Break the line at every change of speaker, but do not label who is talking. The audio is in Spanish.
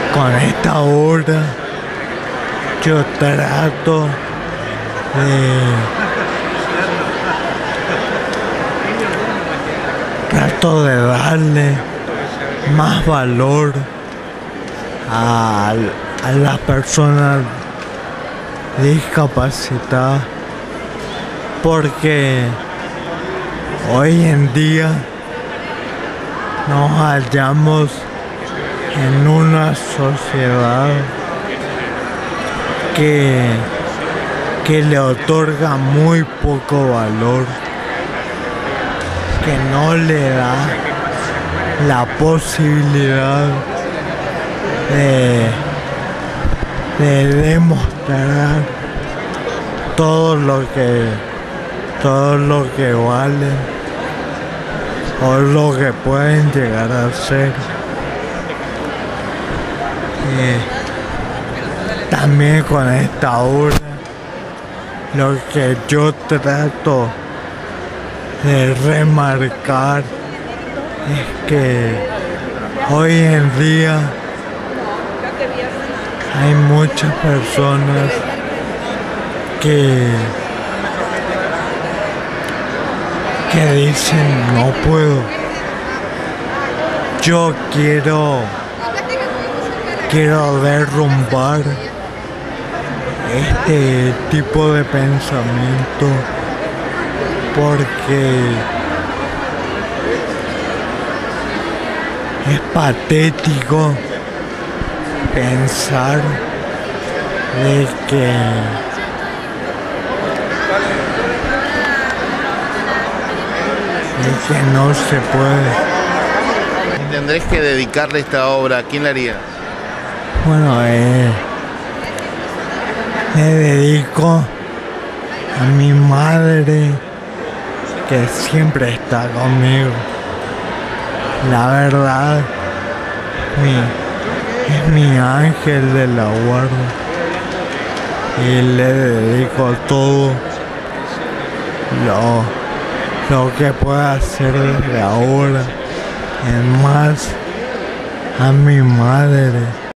con esta obra yo trato de darle más valor a las personas discapacitadas, porque hoy en día nos hallamos en una sociedad que le otorga muy poco valor, que no le da la posibilidad de demostrar todo lo que valen o lo que pueden llegar a ser. También con esta obra lo que yo trato de remarcar es que hoy en día hay muchas personas que dicen no puedo. Yo quiero derrumbar este tipo de pensamiento, porque es patético pensar de que no se puede.
Si tendréis que dedicarle esta obra, ¿a quién la haría?
Bueno, le dedico a mi madre, que siempre está conmigo. La verdad, es mi ángel de la guarda, y le dedico todo lo que pueda hacer desde ahora en más a mi madre.